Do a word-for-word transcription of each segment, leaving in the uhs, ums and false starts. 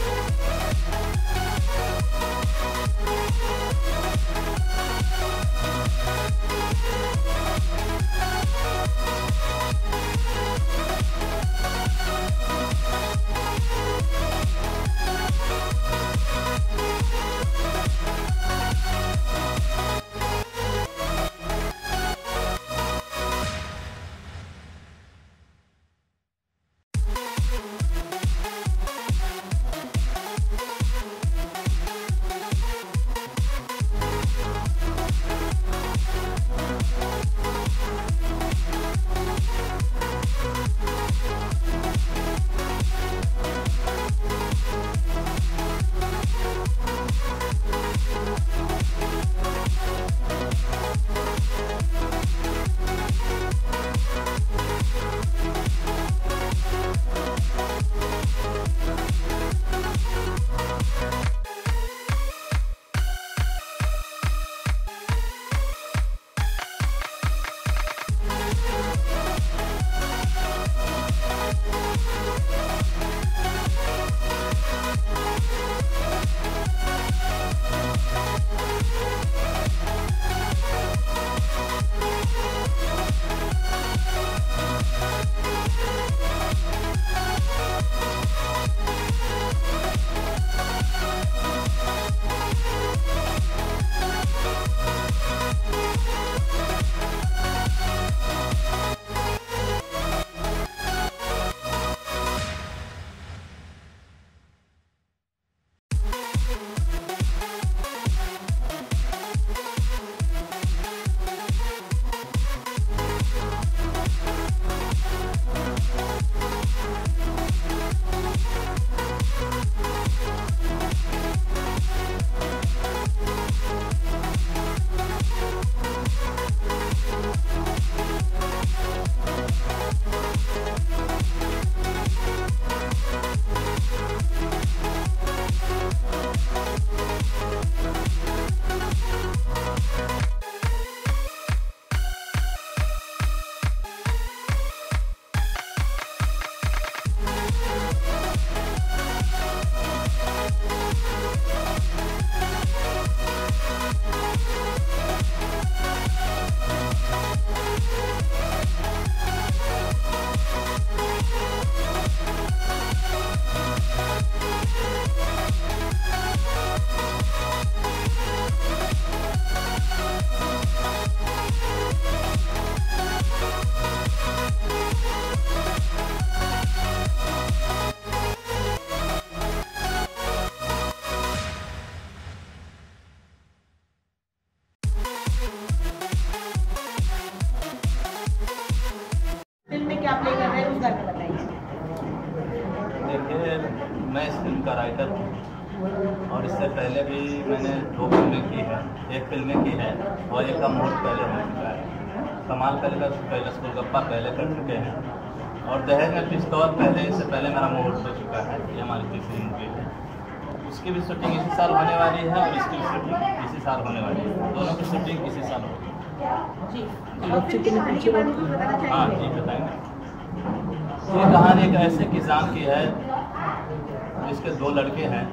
मैं इस फिल्म का राइटर हूँ और इससे पहले भी मैंने दो फिल्में की है, एक फिल्में की है और एक का मोड पहले हो चुका है। कमाल कैलाश कैलाश गोलगप्पा पहले कर चुके हैं और दहेज में पिस्तौल पहले इससे पहले मेरा मोड हो चुका है। ये हमारी तीसरी मूवी है। उसकी भी शूटिंग इसी साल होने वाली है और इसकी भी शूटिंग इसी साल होने वाली है। दोनों की शूटिंग इसी साल होगी। हाँ जी बताएंगे। ये कहानी एक ऐसे किसान की है जिसके दो लड़के हैं।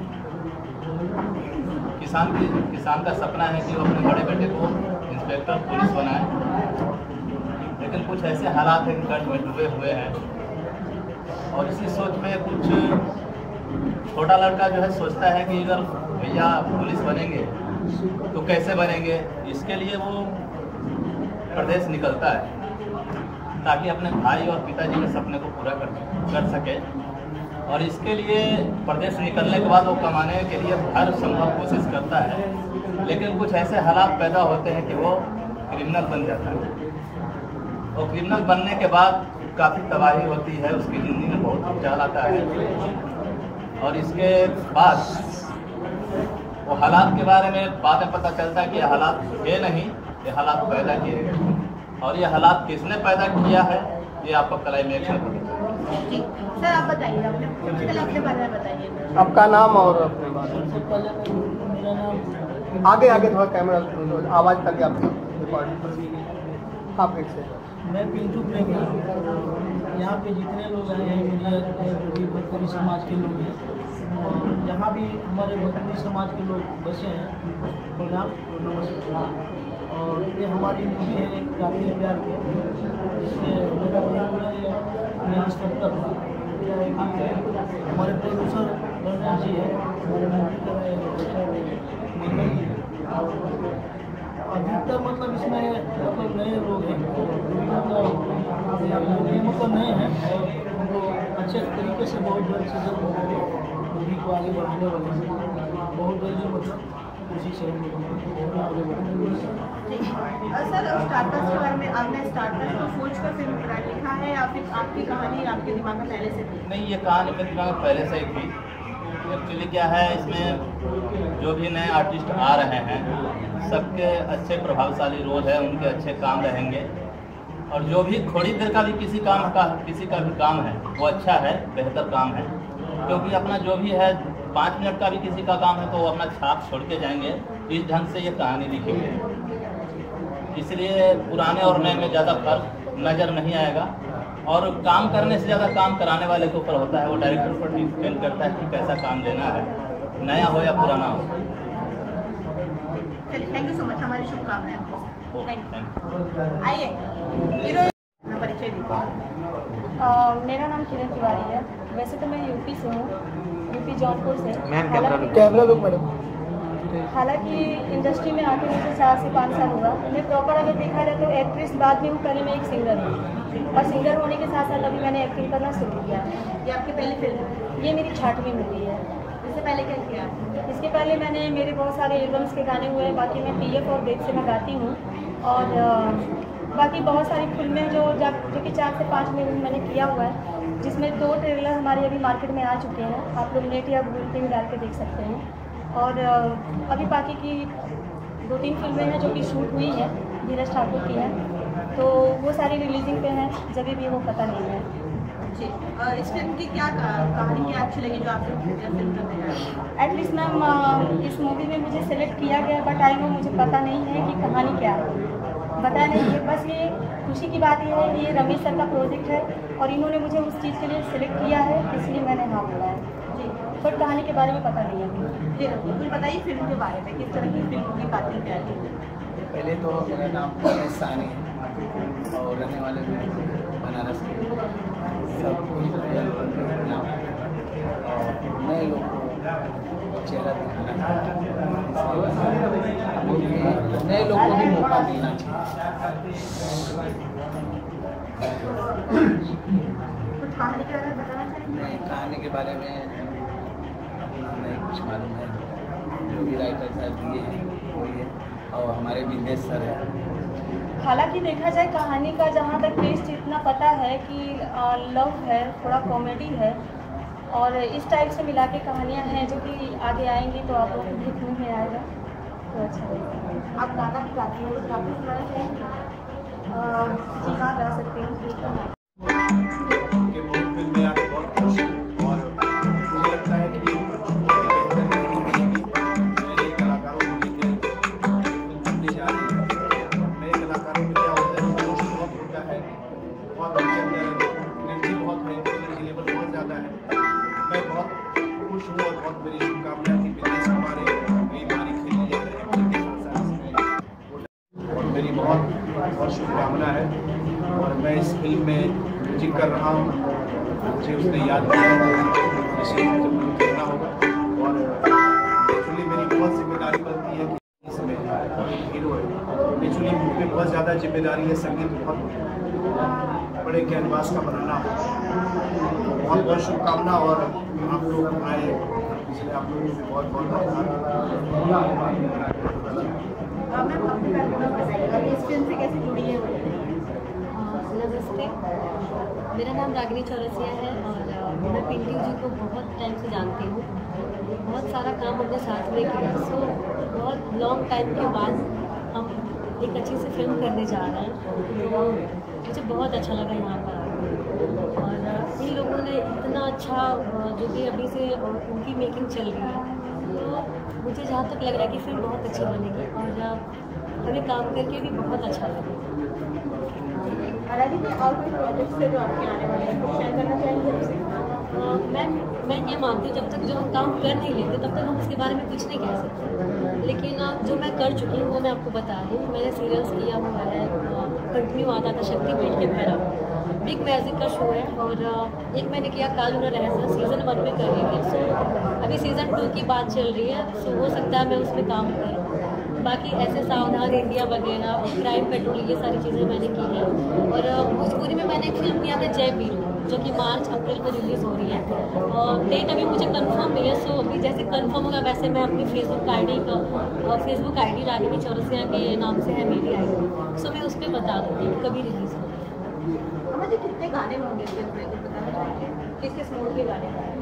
किसान की किसान का सपना है कि वो अपने बड़े बेटे को इंस्पेक्टर पुलिस बनाए, लेकिन कुछ ऐसे हालात हैं कि कर्ज में डूबे हुए हैं और इसी सोच में कुछ छोटा लड़का जो है सोचता है कि अगर भैया पुलिस बनेंगे तो कैसे बनेंगे। इसके लिए वो प्रदेश निकलता है ताकि अपने भाई और पिताजी के सपने को पूरा कर कर सके। और इसके लिए प्रदेश निकलने के बाद वो कमाने के लिए हर संभव कोशिश करता है, लेकिन कुछ ऐसे हालात पैदा होते हैं कि वो क्रिमिनल बन जाता है। और क्रिमिनल बनने के बाद काफ़ी तबाही होती है, उसकी ज़िंदगी में बहुत भूचाल आता है। और इसके बाद वो हालात के बारे में बाद में पता चलता है कि ये हालात है नहीं, ये हालात पैदा किए गए। और ये हालात किसने पैदा किया है ये आपको क्लाइमेक्स में पता चलेगा। सर आप बताइए, अपने बारे में बताइए। आपका नाम और अपने बारे में। सबसे पहले मेरा नाम आगे आगे थोड़ा कैमरा आवाज़ तक आपकी रिकॉर्डिंग। हाँ फिर से। मैं पिंटू प्रेमी। यहाँ पे जितने लोग आए हैं मीडिया भोजपुरी समाज के लोग हैं, और जहाँ भी हमारे भोजपुरी समाज के लोग बसे हैं प्रणाम नमस्कार। और ये हमारी मूवी है काफी प्यार के, जिसमें मेरा रोल है मैं इंस्पेक्टर हूँ। क्या है कि हमारे प्रोड्यूसर रंजन जी है, हमारे मूवी का मंगल जी है। और अधिकतर मतलब इसमें मतलब नए लोग हैं, मतलब ये मतलब नए हैं और हमको अच्छे तरीके से बहुत जल्द से जल्द मूवी को आगे बढ़ाने वाले हैं। बहुत जल्दी मतलब कोशिश से हम लोग आगे बढ़ाएंगे। सर स्टार्टर्स के बारे में आपने स्टार्टर्स को सोच कर फिल्म लिखा है या फिर आपकी कहानी आपके दिमाग में पहले से थी? नहीं, ये कहानी मेरे दिमाग में पहले से ही थी। एक्चुअली क्या है, इसमें जो भी नए आर्टिस्ट आ रहे हैं सबके अच्छे प्रभावशाली रोल है, उनके अच्छे काम रहेंगे। और जो भी थोड़ी देर का भी किसी काम का किसी का भी काम है वो अच्छा है, बेहतर काम है। क्योंकि अपना जो भी है पाँच मिनट का भी किसी का काम है तो वो अपना छाप छोड़ के जाएंगे। इस ढंग से ये कहानी लिखी हुई है, इसलिए पुराने और नए में ज़्यादा फर्क नज़र नहीं आएगा। और काम करने से ज़्यादा काम कराने वाले के ऊपर होता है, वो डायरेक्टर पर डिपेंड करता है कि कैसा काम देना है, नया हो या पुराना हो। थैंक यू सो मच, हमारी शुभकामनाएं। आइए परिचय दीजिए। मेरा नाम किरण तिवारी है। वैसे तो मैं यूपी से हूँ, यूपी जौनपुर से। Camera look madam. हालांकि इंडस्ट्री में आके मुझे चार से पाँच साल हुआ। मैं प्रॉपर अगर देखा जाए तो एक्ट्रेस बाद में हूँ, पहले मैं एक सिंगर हूँ और सिंगर होने के साथ साथ अभी मैंने एक्टिंग करना शुरू किया। ये आपकी पहली फिल्म है? ये मेरी छठवीं मूवी है। इससे पहले क्या किया? इसके पहले मैंने मेरे बहुत सारे एल्बम्स के गाने हुए हैं। बाकी मैं पी एफ और बेग से मैं गाती हूँ। और बाकी बहुत सारी फिल्में जो जो कि चार से पाँच में मैंने किया हुआ है, जिसमें दो ट्रेलर हमारे अभी मार्केट में आ चुके हैं। आप लोग नेट या गूगल पे भी डाल के देख सकते हैं। और अभी बाकी की दो तीन फिल्में हैं जो कि शूट हुई हैं, धीरज ठाकुर की हैं, तो वो सारी रिलीजिंग पे हैं, जब भी वो पता नहीं है जी। और इस फिल्म की क्या कहानी क्या अच्छी लगी जो आपको फिल्म करने हैं? एटलीस्ट मैम इस मूवी में मुझे सेलेक्ट किया गया, बट आई नो मुझे पता नहीं है कि कहानी क्या है, पता नहीं है। बस ये खुशी की बात ये है कि ये रमेश सर का प्रोजेक्ट है और इन्होंने मुझे उस चीज़ के लिए सिलेक्ट किया है, इसलिए मैंने हाँ बोला है जी। बट कहानी के बारे में पता नहीं है जी। कुछ बताइए फिल्म के बारे में, किस तरह की फिल्म होगी, कातिल प्यार की? पहले तो मेरा नाम सानी है और रहने वाले बनारस के सब नाम और नए लोग को चेहरा दिखाना चाहिए, नए लोग को भी मौका देना चाहिए। कुछ कहानी के बारे में बताना चाहिए? कहानी के बारे में नहीं कुछ मालूम है, जो भी राइटर साहब दिए हैं वही है और हमारे विदेश सर है। हालांकि देखा जाए कहानी का जहाँ तक टेस्ट इतना पता है कि लव है, थोड़ा कॉमेडी है और इस टाइप से मिला के कहानियाँ हैं जो कि आगे आएंगी तो आप लोगों को देखने में आएगा तो अच्छा लगेगा। आप गाना भी गाती हैं, तो आपको सुनाना चाहेंगे? जी हाँ, गा सकते हैं। मेरी बहुत बहुत शुभकामना है और मैं इस फिल्म में म्यूजिक कर रहा हूँ। मुझे उसने याद किया जिसे मुझे करना होगा और एक्चुअली मेरी बहुत जिम्मेदारी बनती है कि इसमें एक हीरो है। एक्चुअली मुझ पर बहुत ज़्यादा जिम्मेदारी है, संगीत बहुत बड़े कैनवास का बनाना। बहुत बहुत शुभकामना और आप लोग आए, इसलिए आप लोगों से बहुत बहुत इस फिल्म से कैसे जुड़ी है? नमस्ते, मेरा नाम रागिनी चौरसिया है और मैं पिंटू जी को बहुत टाइम से जानती हूँ। बहुत सारा काम हमने साथ में किया, सो बहुत लॉन्ग टाइम के बाद हम एक अच्छी सी फिल्म करने जा रहे हैं। तो मुझे बहुत अच्छा लगा यहाँ पर आकर और इन लोगों ने इतना अच्छा जो कि अभी से उनकी मेकिंग चल रही है, तो मुझे जहाँ तक लग रहा है कि फिल्म बहुत अच्छी बनेगी। और हमें काम करके भी बहुत अच्छा लगा। हालांकि और कोई प्रोजेक्ट से जो आपके आने वाले हैं कुछ शेयर करना चाहेंगे आपसे? मैं मैं ये मानती हूँ जब तक जो हम काम कर नहीं लेते तब तक हम उसके बारे में कुछ नहीं कह सकते, लेकिन जो मैं कर चुकी हूँ वो मैं आपको बता दूँ। मैंने सीरियल्स किया हुआ है, कंटिन्यू आता था शक्तिपीठ के भैरव, बिग मैजिक का शो है, और एक मैंने किया काल उन्हें रहस्य, सीज़न वन में कर रही थी। सो अभी सीज़न टू की बात चल रही है, सो हो सकता है मैं उस पर काम करूँ। बाकी ऐसे सावधान इंडिया वगैरह और क्राइम पेट्रोल ये सारी चीज़ें मैंने की हैं। और भोजपुरी में मैंने एक फिल्म किया था जय वीरू, जो कि मार्च अप्रैल को रिलीज़ हो रही है, और डेट अभी मुझे कंफर्म नहीं है। सो अभी जैसे कंफर्म होगा वैसे मैं अपनी फेसबुक आईडी का फेसबुक आईडी रागिनी चौरसिया के नाम से है मेरी आईडी, सो मैं उस पर बता दूँगी कभी रिलीज़ हो रही है। मुझे कितने गाने होंगे फिल्म में, कुछ बताना चाहेंगे? किस किस मोड के गाने हैं?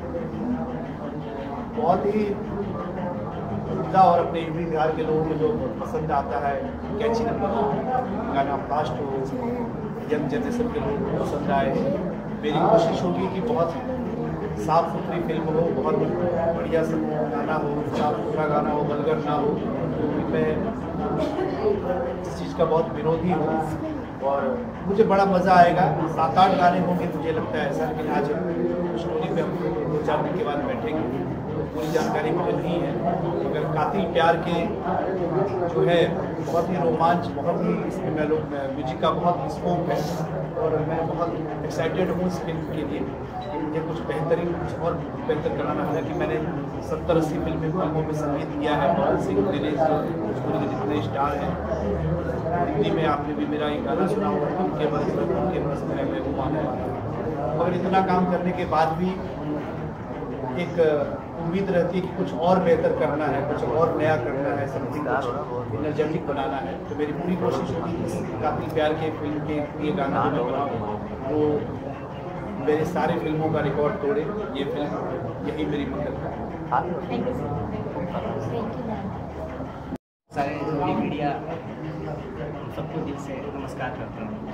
बहुत ही उम्दा और अपने यूपी बिहार के लोगों को जो पसंद आता है, कैची नंबर गाना फास्ट हो, यंग जनरेशन के लोगों को पसंद आए। मेरी कोशिश होगी कि बहुत साफ़ सुथरी फिल्म हो, बहुत बढ़िया सा गाना हो, साफ सुथरा गाना हो, वल्गर ना हो, क्योंकि मैं इस चीज़ का बहुत विरोधी हूँ और मुझे बड़ा मज़ा आएगा। सात आठ गाने होंगे मुझे लगता है ऐसा, लेकिन आज स्टोरी पे हम दो चार दिन के बाद बैठेंगे, पूरी जानकारी मुझे नहीं है। मगर कातिल प्यार के जो है बहुत ही रोमांच, बहुत ही इसमें मैं लोग म्यूजिक का बहुत स्कोप है और मैं बहुत एक्साइटेड हूँ इस फिल्म के लिए कि मुझे कुछ बेहतरीन, कुछ और बेहतर कराना है। कि मैंने सत्तर अस्सी फिल्में फिल्मों में संगीत किया है, पवन सिंह, दिनेश, भोजपुरी के जितने स्टार हैं। हिंदी में आपने भी मेरा एक गाना सुना होगा, उनके बरस उनके बरस मेरा महबूबान है। मगर इतना काम करने के बाद भी एक उम्मीद रहती है कि कुछ और बेहतर करना है, कुछ और नया करना है, समथिंग कुछ एनर्जेटिक बनाना है। तो मेरी पूरी कोशिश होगी कि कातिल प्यार के फिल्म के ये गाना जो मैं बनाऊँ वो मेरे सारे फिल्मों का रिकॉर्ड तोड़े। ये फिल्म यही मेरी मकसद है। Thank you sir. सारे जो मीडिया सबको दिल से नमस्कार करते हैं।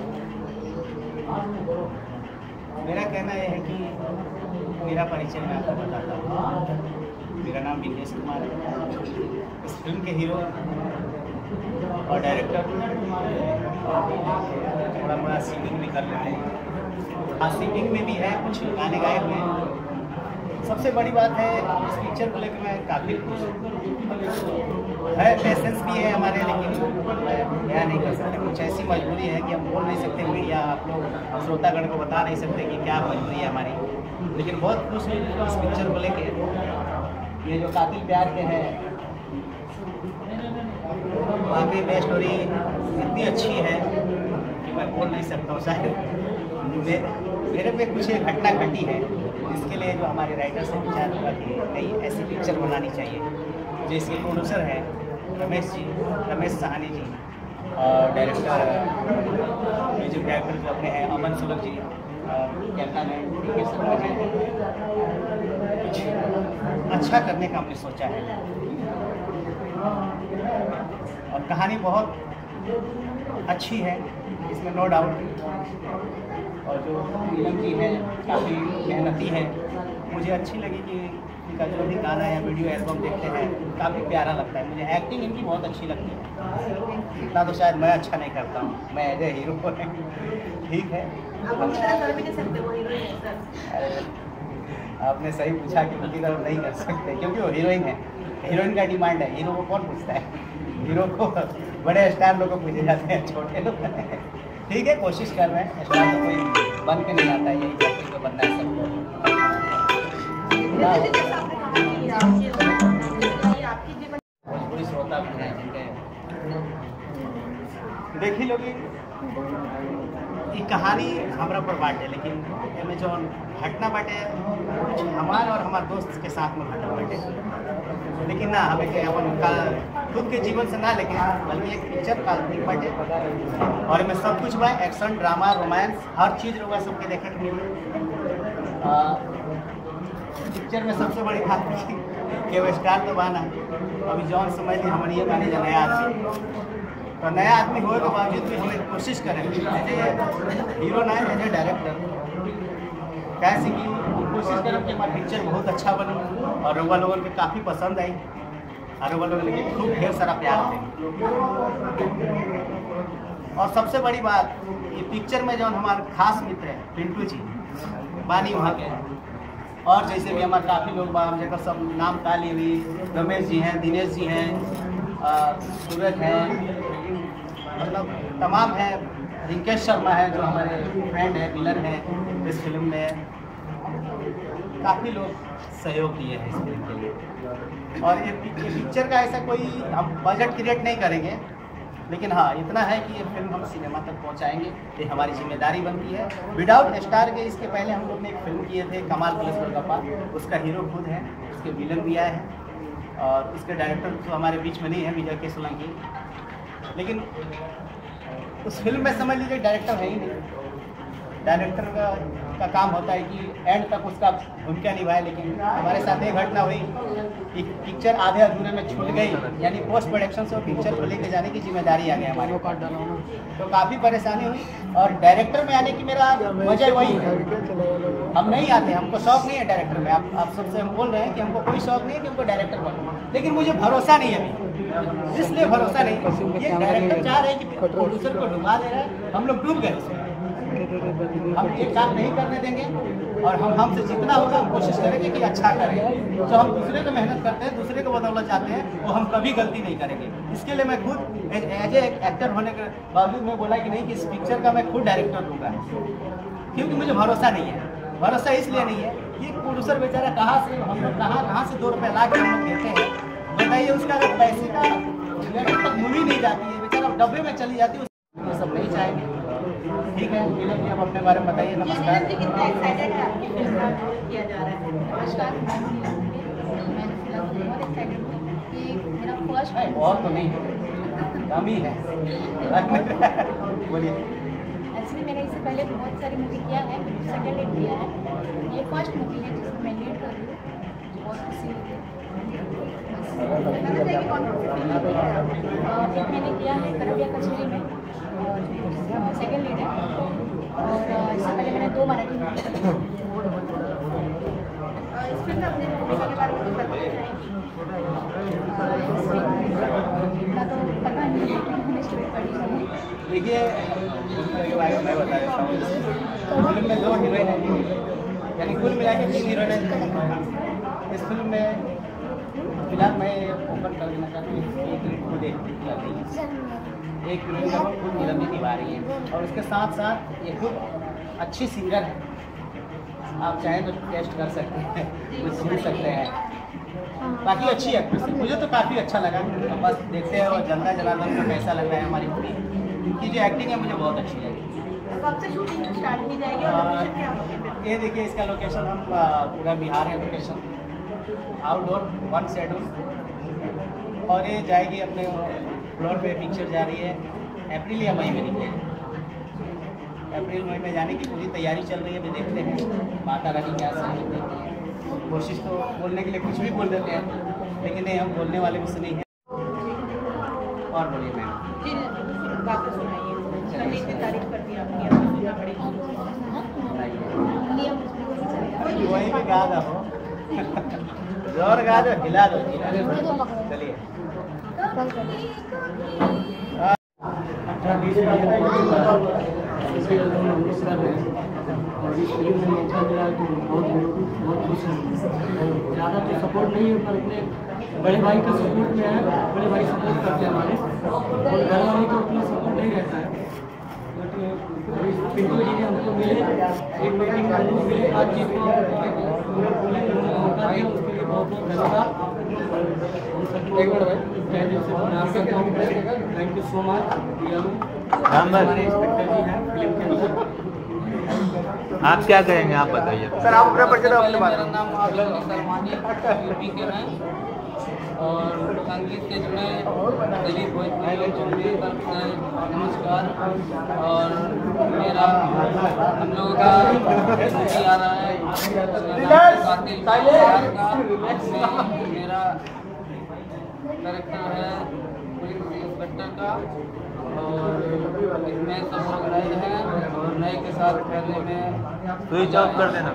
मेरा कहना यह है कि मेरा परिचय मैं आपको बताता हूँ। मेरा नाम विनेश कुमार है। इस फिल्म के हीरो और डायरेक्टर थोड़ा मोड़ा सिंगिंग भी कर लेते हैं। हाँ, सिंगिंग में भी है, कुछ गाने गाए हुए हैं। सबसे बड़ी बात है इस पिक्चर को लेकर मैं काफ़ी खुश हूँ। है पेशेंस भी है हमारे, लेकिन मैं क्या नहीं कर सकते। कुछ ऐसी मजबूरी है कि हम बोल नहीं सकते, मीडिया आप लोग श्रोतागण को बता नहीं सकते कि क्या मजबूरी है हमारी। लेकिन बहुत खुश हूँ इस पिक्चर को लेकर। ये जो कातिल प्यार के हैं, वाकई में स्टोरी इतनी अच्छी है कि मैं बोल नहीं सकता हूँ। शायद मेरे पे कुछ एक घटना घटी है, इसके लिए जो हमारे राइटर से विचार हुआ कि नहीं ऐसी पिक्चर बनानी चाहिए। जो इसके प्रोड्यूसर हैं रमेश जी, रमेश साहनी जी, और डायरेक्टर म्यूजिक डायरेक्टर जो अपने हैं Aman Sulabh ji, cameraman D Sharma ji. कुछ अच्छा करने का हमने सोचा है और कहानी बहुत अच्छी है, इसमें नो डाउट। और जो फिल्म की है काफ़ी मेहनती है। मुझे अच्छी लगी कि इनका जो भी गाना या वीडियो एल्बम देखते हैं काफ़ी प्यारा लगता है। मुझे एक्टिंग इनकी बहुत अच्छी लगती है। इतना तो शायद मैं अच्छा नहीं करता हूँ, मैं एज ए हीरो ठीक है। आप उनकी तरह कर भी नहीं सकते, वो हीरोइन है सर। आपने सही पूछा कि उनकी तरफ नहीं कर सकते क्योंकि वो हीरोइन है। हीरोइन का डिमांड है, हीरो को कौन पूछता है? हीरो को बड़े स्टार लोग को पूछे जाते हैं, छोटे लोग ठीक है। कोशिश कर रहे हैं, स्टार तो कोई बन के नहीं आता है, यही कोशिश तो बनना है सबको। भोजपुरी श्रोता भी हैं जिनके देखी लोगी ये कहानी हमारा पर बाटे, लेकिन एमें जो घटना बाटे कुछ हमारे और हमारे दोस्त के साथ में घटना बाटे। लेकिन ना हमें के अपन का खुद के जीवन से ना, लेकिन बल्कि एक पिक्चर काल्पनिक बाटे और इसमें सब कुछ बा, एक्शन, ड्रामा, रोमांस, हर चीज़ लोग सबके देखे के मिली। पिक्चर में सबसे बड़ी बात कि वो स्टार तो बाना अभी जौन समझ ली हमारे ये बानी जो नया आदमी, तो नया आदमी होने के बावजूद भी हमें कोशिश करें एज हीरो ना एज ए डायरेक्टर कैसे कि कोशिश करें कि हमारी पिक्चर बहुत अच्छा बनी और रउआ लोगों के काफ़ी पसंद आई और रउआ लोगों के खूब ढेर सारा प्यार थे। और सबसे बड़ी बात, ये पिक्चर में जो हमारे खास मित्र है पिंटू जी बानी वहाँ के हैं, और जैसे भी हमारे काफ़ी लोग बाम जगह सब नाम ताली हुई, रमेश जी हैं, दिनेश जी हैं, सूरज हैं, मतलब तमाम हैं, रिंकेश शर्मा है जो हमारे फ्रेंड है, विलन है इस फिल्म में। काफ़ी लोग सहयोग दिए हैं इस फिल्म के लिए। और ये पिक्चर का ऐसा कोई हम बजट क्रिएट नहीं करेंगे, लेकिन हाँ इतना है कि ये फिल्म हम सिनेमा तक पहुंचाएंगे, ये हमारी जिम्मेदारी बनती है। विदाउट स्टार के इसके पहले हम लोग ने एक फिल्म किए थे कमाल पुलिस गोलगप्पा, उसका हीरो खुद है, उसके विलन भी आए हैं, और उसके डायरेक्टर तो हमारे बीच में नहीं है, विजय के सोलंकी। लेकिन उस फिल्म में समझ लीजिए डायरेक्टर है ही नहीं। डायरेक्टर का, का काम होता है कि एंड तक उसका भूमिका निभाए, लेकिन हमारे साथ एक घटना हुई कि पिक्चर आधे अधूरे में छूट गई, यानी पोस्ट प्रोडक्शन से पिक्चर को लेके जाने की जिम्मेदारी आ गई हमारे, तो काफ़ी परेशानी हुई। और डायरेक्टर में आने की मेरा वजह वही है, हम नहीं आते, हमको शौक नहीं है डायरेक्टर में। आप आप सबसे हम बोल रहे हैं कि हमको कोई शौक नहीं है कि हमको डायरेक्टर बनो, लेकिन मुझे भरोसा नहीं है अभी, इसलिए भरोसा नहीं। ये डायरेक्टर चाह रहे हैं कि प्रोड्यूसर को डुबा दे रहा है, हम लोग डूब गए उसमें। हम ये काम नहीं करने देंगे, और हम हमसे जितना होगा हम कोशिश करेंगे कि अच्छा करें। जो हम दूसरे को मेहनत करते हैं, दूसरे को बदौलत जाते हैं, वो हम कभी गलती नहीं करेंगे। इसके लिए मैं खुद एज ए एक्टर होने के बावजूद मैं बोला कि नहीं कि इस पिक्चर का मैं खुद डायरेक्टर दूंगा, क्योंकि मुझे भरोसा नहीं है। भरोसा इसलिए नहीं है, ये प्रोड्यूसर बेचारा कहाँ से, हम लोग कहाँ कहाँ से दो रुपये ला के हम लोग देते हैं, बताइए। उसका अगर पैसे का लेवल तक मूवी नहीं जाती है, बेचारा डब्बे में चली जाती है, ये सब नहीं चाहेंगे। ठीक है, मिलन जी आप अपने बारे में बताइए। नमस्कार। कितना एक्साइटेड है आपकी फिल्म का किया जा रहा है? नमस्कार। मेरा फर्स्ट नहीं बहुत तो नहीं, कम ही है। बोलिए। एक्चुअली मैंने इससे पहले बहुत सारी मूवी किया है, सेकंड लीड किया है, ये फर्स्ट मूवी है जिसमें मैं लीड कर रही हूँ, बहुत खुशी होती है। एक मैंने किया है करबिया कचहरी में, और सेकंड लीड है, और इससे पहले मैंने दो मराठी मूवी की। इस फिल्म में अपने भूमिका के बारे में कुछ बताना चाहेंगी? का तो पता नहीं है कि मैंने स्टोरी पढ़ी है। देखिए के बारे में मैं बता देता हूँ। फिल्म में दो हीरोइन हैं, यानी कुल मिला के तीन हीरोइन हैं इस फिल्म में। फिलहाल मैं ओपन कर देना चाहती हूँ, एक खुद एक एक हीरोइन का खुद नीलम निभा रही है, और उसके साथ साथ ये खुद अच्छी सिंगर है। आप चाहें तो टेस्ट कर सकते हैं, कुछ सुन सकते हैं। बाकी अच्छी एक्ट्रेस है, मुझे तो काफ़ी अच्छा लगा। बस देखते हैं और जनता जनार्दन को कैसा लग रहा है हमारी मूवी। इनकी जो एक्टिंग है मुझे बहुत अच्छी लगी। कब से शूटिंग स्टार्ट की जाएगी और लोकेशन क्या होगी? ये देखिए इसका लोकेशन हम पूरा बिहार है लोकेशन, आउटडोर वन शेड्यूल, और ये जाएगी अपने फ्लोर पे। पिक्चर जा रही है अप्रैल या मई में निकलेगी। अप्रैल मई में जाने की पूरी तैयारी चल रही है, अभी देखते हैं माता रानी क्या सहयोग देती है। कोशिश तो बोलने के लिए कुछ भी बोल देते हैं, लेकिन नहीं, हम बोलने वाले भी से नहीं हैं। और बोलिए मैम जी, बात तो सुनाइए। संगीत की तारीफ कर दी आपने, अब सुनना पड़ेगी। वही भी गा दो, जोर गा दो, हिला दो। चलिए और इस फिल्म में मौका मिला है तो बहुत बहुत खुश हूँ। ज़्यादा तो सपोर्ट नहीं है, पर अपने बड़े भाई का सपोर्ट में है, बड़े भाई सपोर्ट करते हैं हमारे, और घर वाले का उतना सपोर्ट नहीं रहता है। बट पिंटू जी ने हमको मिले, एक मीटिंग में हमको मिले, बातचीत को बोले तो मौका दिया, उसके लिए बहुत बहुत धन्यवाद। हम सभी एक बार भाई पहले से प्रयास करता हूँ। Thank you so much. हमारे इंस्पेक्टर जी हैं फिल्म के अंदर। आप क्या कहेंगे, आप बताइए सर। आप अपना परिचय अपने बारे में। मेरा नाम सलमानी यूपी के हैं, और संगीत से जुड़े दिलीप भोजपुरी लोग की तरफ से नमस्कार। और मेरा हम लोगों का मूवी आ रहा है कातिल का, जिसमें मेरा कैरेक्टर है पुलिस इंस्पेक्टर का, और इसमें सब लोग नए हैं, और नए के साथ करने में स्विच ऑफ कर देना।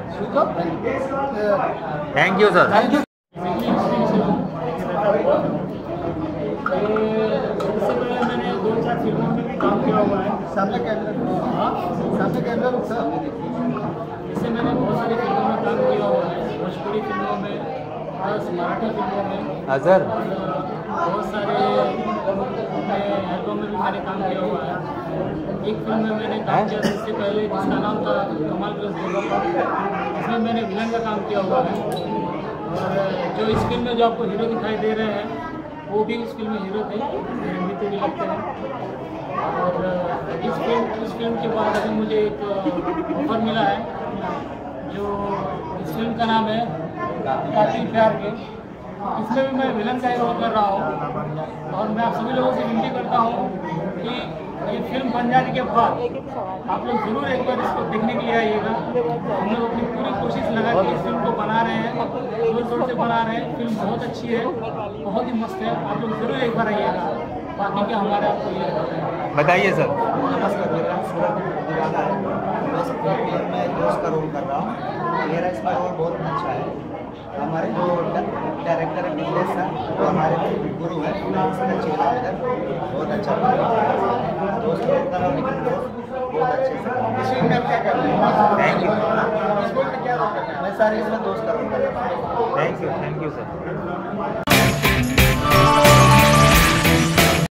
Thank you sir. Thank you. इससे पहले मैंने दो साथ फिल्मों में भी काम किया हुआ है। सामने कैमरा हाँ सामने कैमरा सर इससे मैंने बहुत सारी फिल्मों में काम किया हुआ है, भोजपुरी फिल्मों में, प्लस मराठी फिल्मों में, अजहर बहुत सारे एल्बम में भी मैंने काम किया हुआ है। एक फिल्म में मैंने काम किया इससे पहले जिसका नाम था कमाल प्लस बेगम, इसमें मैंने विलन का काम किया हुआ है। और जो इस फिल्म में जो आपको हीरो दिखाई दे रहे हैं वो भी इस फिल्म में हीरो थे, रणनीति भी लगते हैं। और इस फिल्म इस फिल्म के बाद अभी मुझे एक ऑफर मिला है, जो इस फिल्म का नाम है कातिल प्यार के। इसमें भी मैं विलन का ही रोल कर रहा हूँ। और मैं आप सभी लोगों से विनती करता हूँ कि ये फिल्म बन जाने के बाद आप लोग जरूर एक बार इसको देखने के लिए आइएगा। हम लोग अपनी पूरी कोशिश लगा के इस फिल्म को बना रहे हैं, जोर शोर से बना रहे हैं। फिल्म बहुत अच्छी है, बहुत ही मस्त है, आप लोग जरूर एक बार आइएगा। बाकी क्या हमारे आपको ये बताइए सर। नमस्कार, मेरा नाम सूरज दीवाना है। मैं इस फिल्म में दोस्त का रोल कर रहा हूँ। मेरा इसमें रोल बहुत अच्छा है। हमारे जो डायरेक्टर है नीलेश सर, वो हमारे गुरु हैं, इसका चेहरा इधर बहुत अच्छा दोस्त रोल कर रहा हूँ, लेकिन दोस्त बहुत अच्छे से। इस फिल्म में क्या कर रहे हैं? Thank you. इस फिल्म में क्या रोल कर रहे हैं? मैं सारे इसमें दोस्त का रोल कर रहा हूँ। Thank you thank you sir.